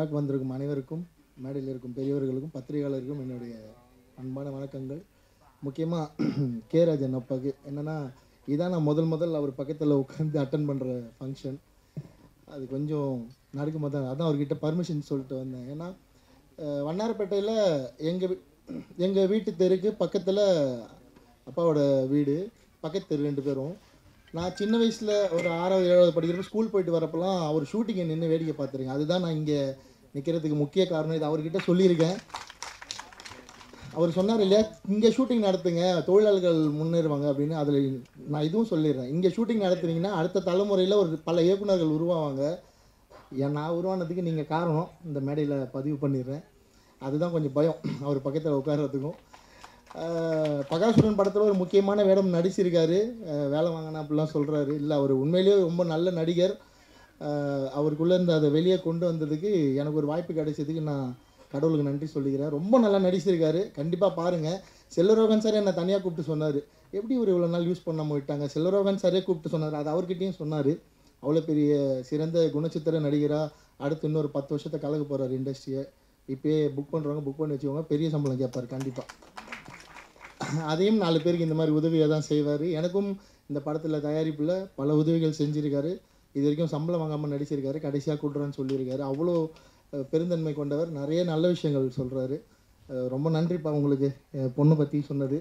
விழாக்கு வந்திருக்கும் அனைவருக்கும், மேடையில் இருக்கும் பெரியவர்களுக்கும், பத்திரிகையாளருக்கும் என்னுடைய அன்பான வணக்கங்கள். முக்கியமாக கே ராஜன் அப்பாவுக்கு என்னென்னா, இதான் நான் முதல் அவர் பக்கத்தில் உட்காந்து அட்டன் பண்ணுற ஃபங்க்ஷன். அது கொஞ்சம் நடக்கும்போது தான் அதான் அவர்கிட்ட பர்மிஷன் சொல்லிட்டு வந்தேன். ஏன்னா வண்ணாரப்பேட்டையில் எங்கள் வீட்டு தெருக்கு பக்கத்தில் அப்பாவோட வீடு, பக்கத்து தெரு 2 பேரும். நான் சின்ன வயசில் ஒரு 6வது 7வது படிக்கிறப்ப ஸ்கூல் போயிட்டு வரப்பெல்லாம் அவர் ஷூட்டிங்கை நின்று வேடிக்கை பார்த்துருக்கேன். அதுதான் நான் இங்கே நிற்கிறதுக்கு முக்கிய காரணம். இது அவர்கிட்ட சொல்லியிருக்கேன். அவர் சொன்னார் இல்லையா, இங்கே ஷூட்டிங் நடத்துங்க, தொழிலாளர்கள் முன்னேறுவாங்க அப்படின்னு. அதில் நான் இதுவும் சொல்லிடுறேன். இங்கே ஷூட்டிங் நடத்துனீங்கன்னா அடுத்த தலைமுறையில் ஒரு பல இயக்குநர்கள் உருவாவாங்க. நான் உருவானதுக்கு நீங்கள் காரணம், இந்த மேடையில் பதிவு பண்ணிடுறேன். அதுதான் கொஞ்சம் பயம் அவர் பக்கத்தில் உட்கார்றதுக்கும். பகாசுரன் படத்தில் ஒரு முக்கியமான வேடம் நடிச்சிருக்காரு. வேலை வாங்கினா அப்படிலாம் சொல்கிறாரு. இல்லை, அவர் உண்மையிலேயே ரொம்ப நல்ல நடிகர். அவருக்குள்ளே இருந்து அதை வெளியே கொண்டு வந்ததுக்கு எனக்கு ஒரு வாய்ப்பு கிடைச்சதுக்கு நான் கடவுளுக்கு நன்றி சொல்லிக்கிறேன். ரொம்ப நல்லா நடிச்சிருக்காரு. கண்டிப்பாக பாருங்கள். செல்வரோகன் சார் என்னை தனியாக கூப்பிட்டு சொன்னார், எப்படி ஒரு இவ்வளோ நாள் யூஸ் பண்ணாமல் விட்டாங்க. செல்வரோகன் சாரே கூப்பிட்டு சொன்னார். அது அவர்கிட்டையும் சொன்னார். அவ்வளோ பெரிய சிறந்த குணச்சித்திர நடிகராக அடுத்து இன்னொரு 10 வருஷத்தை கலக்க போகிறார் இண்டஸ்ட்ரியை. இப்போயே புக் பண்ணுறவங்க புக் பண்ணி வச்சுக்கோங்க, பெரிய சம்பளம் கேட்பார் கண்டிப்பாக. அதையும் 4 பேருக்கு இந்த மாதிரி உதவியை தான் செய்வார். எனக்கும் இந்த படத்தில் தயாரிப்பில் பல உதவிகள் செஞ்சுருக்காரு. இது வரைக்கும் சம்பளம் வாங்காமல் நடிச்சிருக்காரு. கடைசியாக கூட்டுறேன்னு சொல்லியிருக்காரு. அவ்வளோ பெருந்தன்மை கொண்டவர். நிறைய நல்ல விஷயங்கள் சொல்கிறாரு. ரொம்ப நன்றிப்பா உங்களுக்கு. பொண்ணு பற்றி சொன்னது.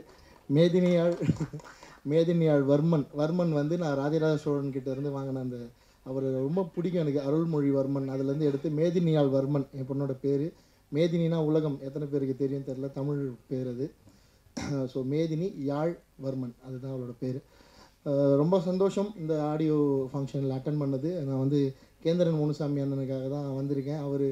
மேதினியாள் வர்மன் வந்து நான் ராஜராஜ சோழன் கிட்ட இருந்து வாங்கின அந்த அவர் ரொம்ப பிடிக்கும் எனக்கு. அருள்மொழிவர்மன் அதுலேருந்து எடுத்து மேதினியாள் வர்மன் என் பொண்ணோட பேர். மேதினினா உலகம், எத்தனை பேருக்கு தெரியும் தெரில, தமிழ் பேர் அது. ஸோ மேதினி யாழ் வர்மன், அதுதான் அவளோட பேர். ரொம்ப சந்தோஷம் இந்த ஆடியோ ஃபங்க்ஷனில் அட்டன் பண்ணது. நான் வந்து கேந்திரன் முனுசாமி அண்ணனுக்காக தான் வந்திருக்கேன். அவர்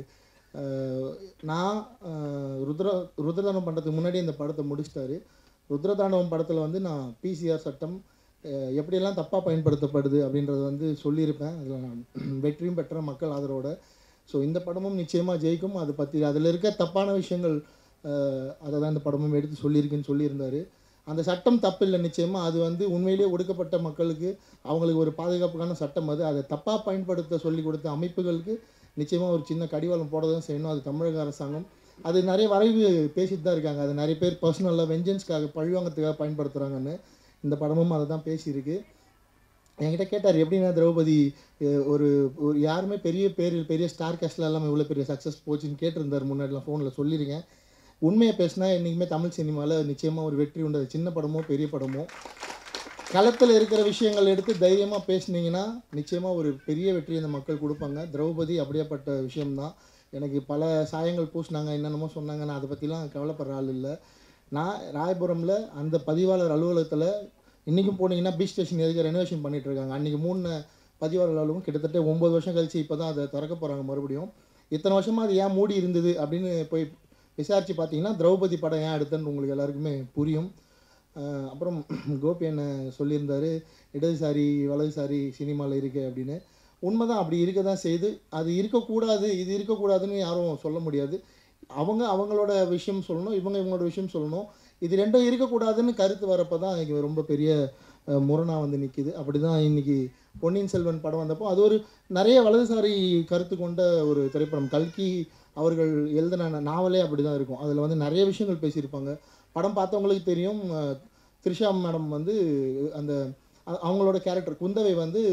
நான் ருத்ரதாண்டவம் பண்ணுறதுக்கு முன்னாடி இந்த படத்தை முடிச்சிட்டாரு. ருத்ரதாண்டவம் படத்தில் வந்து நான் பிசிஆர் சட்டம் எப்படியெல்லாம் தப்பாக பயன்படுத்தப்படுது அப்படின்றத வந்து சொல்லியிருப்பேன். அதில் நான் வெற்றியும் பெற்ற மக்கள் ஆதரவோட. ஸோ இந்த படமும் நிச்சயமாக ஜெயிக்கும். அதை பற்றி அதில் இருக்க தப்பான விஷயங்கள் அதை தான் இந்த படமும் எடுத்து சொல்லியிருக்குன்னு சொல்லியிருந்தார். அந்த சட்டம் தப்பு இல்லை நிச்சயமாக. அது வந்து உண்மையிலேயே ஒடுக்கப்பட்ட மக்களுக்கு அவங்களுக்கு ஒரு பாதுகாப்புக்கான சட்டம். அதை தப்பாக பயன்படுத்த சொல்லி கொடுத்த அமைப்புகளுக்கு நிச்சயமாக ஒரு சின்ன கடிவாளம் போட தான் செய்யணும். அது தமிழக அரசாங்கம். அது நிறைய வரைவு பேசிட்டு தான் இருக்காங்க. அது நிறைய பேர் பர்சனலாக வெஞ்சன்ஸ்க்காக பழிவாங்கத்துக்காக பயன்படுத்துகிறாங்கன்னு. இந்த படமும் அதை தான் பேசியிருக்கு. என்கிட்ட கேட்டார், எப்படின்னா திரௌபதி ஒரு யாருமே பெரிய ஸ்டார் கேஸ்டில் எல்லாமே இவ்வளோ பெரிய சக்ஸஸ் போச்சுன்னு கேட்டிருந்தார். முன்னாடிலாம் ஃபோனில் சொல்லியிருக்கேன். உண்மையை பேசினா என்றைக்குமே தமிழ் சினிமாவில் நிச்சயமாக ஒரு வெற்றி உண்டு. சின்ன படமோ பெரிய படமோ களத்தில் இருக்கிற விஷயங்கள் எடுத்து தைரியமாக பேசுனீங்கன்னா நிச்சயமாக ஒரு பெரிய வெற்றி இந்த மக்கள் கொடுப்பாங்க. திரௌபதி அப்படியேப்பட்ட விஷயம்தான். எனக்கு பல சாயங்கள் பூசினாங்க, என்னென்னமோ சொன்னாங்க. நான் அதை பற்றிலாம் கவலைப்படுற ஆள் இல்லை. நான் ராயபுரமில் அந்த பதிவாளர் அலுவலகத்தில் இன்றைக்கும் போனீங்கன்னா பீச் ஸ்டேஷன் எதுக்கு ரெனோவேஷன் பண்ணிகிட்ருக்காங்க. அன்றைக்கி 3 பதிவாளர் அலுவலகம் கிட்டத்தட்ட 9 வருஷம் கழிச்சு இப்போ தான் அதை திறக்க போகிறாங்க மறுபடியும். இத்தனை வருஷமாக அது ஏன் மூடி இருந்தது அப்படின்னு போய் விசாரித்து பார்த்தீங்கன்னா திரௌபதி படம் ஏன் எடுத்தேன்னு உங்களுக்கு எல்லாருக்குமே புரியும். அப்புறம் கோபி என்ன சொல்லியிருந்தார், இடதுசாரி வலதுசாரி சினிமாவில் இருக்குது அப்படின்னு. உண்மைதான், அப்படி இருக்க தான் செய்து. அது இருக்கக்கூடாது, இது இருக்கக்கூடாதுன்னு யாரும் சொல்ல முடியாது. அவங்களோட விஷயம் சொல்லணும், இவங்களோட விஷயம் சொல்லணும். இது ரெண்டும் இருக்கக்கூடாதுன்னு கருத்து வரப்போ தான் இன்றைக்கி ரொம்ப பெரிய முரணாக வந்து நிற்கிது. அப்படி தான் இன்றைக்கி பொன்னியின் செல்வன் படம் வந்தப்போ அது ஒரு நிறைய வலதுசாரி கருத்து கொண்ட ஒரு திரைப்படம். கல்கி அவர்கள் எழுதின நாவலே அப்படி தான் இருக்கும். அதில் வந்து நிறைய விஷயங்கள் பேசியிருப்பாங்க. படம் பார்த்தவங்களுக்கு தெரியும். த்ரிஷா மேடம் வந்து அந்த அவங்களோட கேரக்டர் குந்தவை வந்து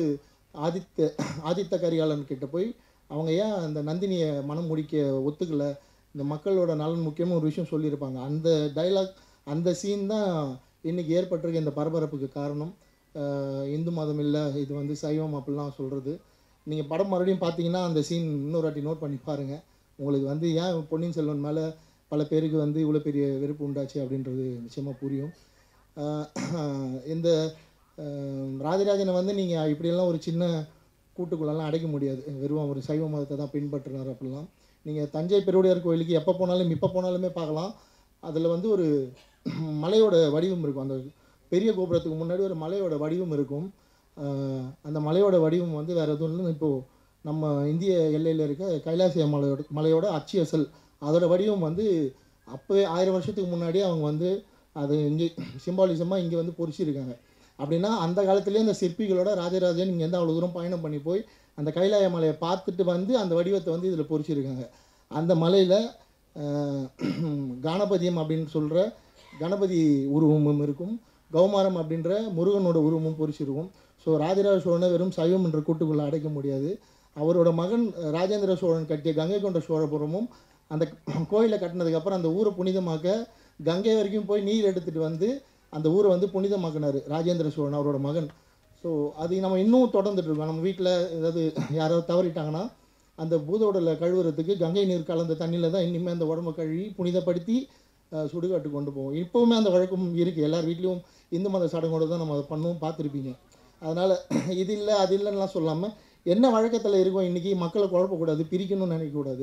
ஆதித்த கரிகாலன் கிட்ட போய் அவங்க ஏன் அந்த நந்தினியை மனம் முடிக்க ஒத்துக்கலை, இந்த மக்களோட நலன் முக்கியமாக ஒரு விஷயம் சொல்லியிருப்பாங்க. அந்த டைலாக், அந்த சீன் தான் இன்றைக்கி ஏற்பட்டிருக்க இந்த பரபரப்புக்கு காரணம். இந்து மதம் இல்லை, இது வந்து சைவம் அப்படிலாம் சொல்கிறது. நீங்கள் படம் மறுபடியும் பார்த்தீங்கன்னா அந்த சீன் இன்னொரு வாட்டி நோட் பண்ணி பாருங்கள். உங்களுக்கு வந்து ஏன் பொன்னியின் செல்வன் மேலே பல பேருக்கு வந்து இவ்வளோ பெரிய வெறுப்பு உண்டாச்சு அப்படின்றது நிச்சயமாக புரியும். இந்த ராஜராஜனை வந்து நீங்கள் இப்படியெல்லாம் ஒரு சின்ன கூட்டுக்குள்ளெல்லாம் அடைக்க முடியாது. வெறும் ஒரு சைவ மதத்தை தான் பின்பற்றினார் அப்படிலாம். நீங்கள் தஞ்சை பெருவுடையார் கோயிலுக்கு எப்போ போனாலுமே பார்க்கலாம். அதில் வந்து ஒரு மலையோட வடிவம் இருக்கும். அந்த பெரிய கோபுரத்துக்கு முன்னாடி ஒரு மலையோட வடிவம் இருக்கும். அந்த மலையோட வடிவம் வந்து வேறு எதுவும் இல்லைன்னு இப்போது நம்ம இந்திய எல்லையில் இருக்க கைலாச மலையோட அச்சு அசல் அதோட வடிவம் வந்து அப்போவே 1000 வருஷத்துக்கு முன்னாடியே அவங்க வந்து அது இங்கே சிம்பாலிசமாக இங்கே வந்து பொறிச்சிருக்காங்க. அப்படின்னா அந்த காலத்துலேயே அந்த சிற்பிகளோட ராஜராஜன் இங்கேருந்து அவ்வளோ தூரம் பயணம் பண்ணி போய் அந்த கைலாய மலையை பார்த்துட்டு வந்து அந்த வடிவத்தை வந்து இதில் பொறிச்சிருக்காங்க. அந்த மலையில் கானபதியம் அப்படின்னு சொல்கிற கணபதி உருவமும் இருக்கும், கௌமாரம் அப்படின்ற முருகனோட உருவமும் பொறிச்சிருக்கும். ஸோ ராஜராஜ சோழனை வெறும் சைவம் என்ற கூட்டுக்குள்ளே அடைக்க முடியாது. அவரோட மகன் ராஜேந்திர சோழன் கட்டிய கங்கை கொண்ட சோழபுரமும் அந்த கோயிலை கட்டினதுக்கப்புறம் அந்த ஊரை புனிதமாக்க கங்கை வரைக்கும் போய் நீர் எடுத்துகிட்டு வந்து அந்த ஊரை வந்து புனிதமாக்கினார் ராஜேந்திர சோழன், அவரோட மகன். ஸோ அது நம்ம இன்னும் தொடர்ந்துட்டு இருக்கோம். நம்ம வீட்டில் ஏதாவது யாராவது தவறிட்டாங்கன்னா அந்த பூதோடலை கழுவுறதுக்கு கங்கை நீர் கலந்த தண்ணியில் தான் இனிமேல் அந்த உடம்பை கழுவி புனிதப்படுத்தி சுடுகாட்டு கொண்டு போவோம். இப்போவுமே அந்த வழக்கம் இருக்குது. எல்லார் வீட்லேயும் இந்து மத சடங்கோடு தான் நம்ம அதை பண்ணுவோம், பார்த்துருப்பீங்க. அதனால் இது இல்லை அது இல்லைன்னா சொல்லாமல் என்ன வழக்கத்தில் இருக்கும் இன்றைக்கி மக்களை குழப்பக்கூடாது, பிரிக்கணும்னு நினைக்கக்கூடாது.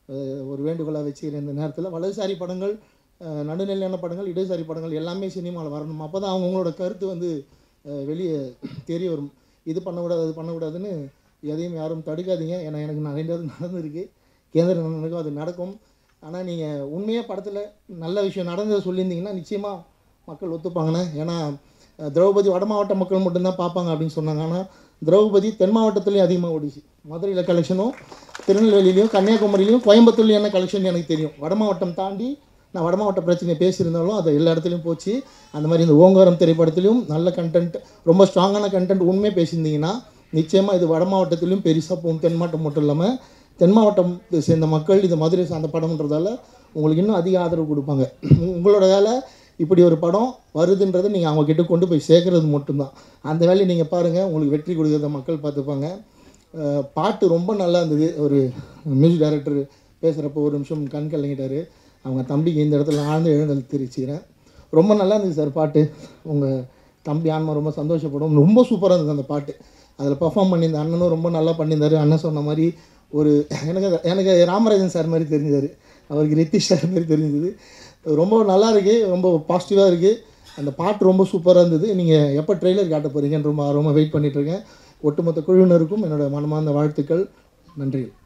ஒரு வேண்டுகோளாக வச்சுக்கிறேன் இந்த நேரத்தில். வலதுசாரி படங்கள், நடுநிலையான படங்கள், இடதுசாரி படங்கள் எல்லாமே சினிமாவில் வரணும். அப்போ தான் அவங்களோட கருத்து வந்து வெளியே தெரிய வரும். இது பண்ணக்கூடாது அது பண்ணக்கூடாதுன்னு எதையும் யாரும் தடுக்காதீங்க. ஏன்னா எனக்கு நிறைய நடந்திருக்கு, கேந்திர நடக்கும், அது நடக்கும். ஆனால் நீங்கள் உண்மையாக படத்தில் நல்ல விஷயம் நடந்ததை சொல்லியிருந்தீங்கன்னா நிச்சயமாக மக்கள் ஒத்துப்பாங்கண்ணே. ஏன்னா திரௌபதி வட மாவட்ட மக்கள் மட்டும்தான் பார்ப்பாங்க அப்படின்னு சொன்னாங்க. ஆனால் திரௌபதி தென் மாவட்டத்துலேயும் அதிகமாக ஓடிச்சு. மதுரையில் கலெக்ஷனும், திருநெல்வேலியிலையும், கன்னியாகுமரியிலையும், கோயம்புத்தூர்லையும் என்ன கலெக்ஷன் எனக்கு தெரியும். வட மாவட்டம் தாண்டி நான் வட மாவட்ட பிரச்சனையை பேசியிருந்தாலும் அது எல்லா இடத்துலையும் போச்சு. அந்த மாதிரி இந்த ஓங்காரம் திரைப்படத்துலையும் நல்ல கண்டென்ட், ரொம்ப ஸ்ட்ராங்கான கண்டென்ட் உண்மையாக பேசியிருந்தீங்கன்னா நிச்சயமாக இது வட மாவட்டத்திலையும் பெருசாக போகும். தென் மாவட்டம் மட்டும் இல்லாமல் தென் மாவட்டத்தை சேர்ந்த மக்கள் இது மதுரை சார்ந்த படம்ன்றதால உங்களுக்கு இன்னும் அதிக ஆதரவு கொடுப்பாங்க. உங்களோட வேலை இப்படி ஒரு படம் வருதுன்றதை நீங்கள் அவங்கக்கிட்ட கொண்டு போய் சேர்க்குறது மட்டும்தான். அந்த வேலையை நீங்கள் பாருங்கள், உங்களுக்கு வெற்றி கொடுக்குறத மக்கள் பார்த்துப்பாங்க. பாட்டு ரொம்ப நல்லா இருந்தது. ஒரு மியூசிக் டைரக்டர் பேசுகிறப்போ ஒரு நிமிஷம் கண் கலங்கிட்டார். அவங்க தம்பிக்கு இந்த இடத்துல ஆழ்ந்த எழுந்தல் தெரிவிச்சுக்கிறேன். ரொம்ப நல்லா இருந்துச்சு சார் பாட்டு. உங்கள் தம்பி ஆன்மா ரொம்ப சந்தோஷப்படும். ரொம்ப சூப்பராக இருந்தது அந்த பாட்டு. அதில் பர்ஃபார்ம் பண்ணியிருந்த அண்ணனும் ரொம்ப நல்லா பண்ணியிருந்தார். அண்ணன் சொன்ன மாதிரி ஒரு எனக்கு ராமராஜன் சார் மாதிரி தெரிஞ்சார், அவருக்கு ரித்திஷ் சார் மாதிரி தெரிஞ்சது. ரொம்ப நல்லா இருக்குது, ரொம்ப பாசிட்டிவாக இருக்குது. அந்த பாட்டு ரொம்ப சூப்பராக இருந்தது. நீங்கள் எப்போ ட்ரெய்லர் காட்ட போகிறீங்கன்னு ரொம்ப ஆர்வமாக வெயிட் பண்ணிகிட்ருக்கேன். ஒட்டுமொத்த குழுவினருக்கும் என்னோடய மனமார்ந்த வாழ்த்துக்கள். நன்றி.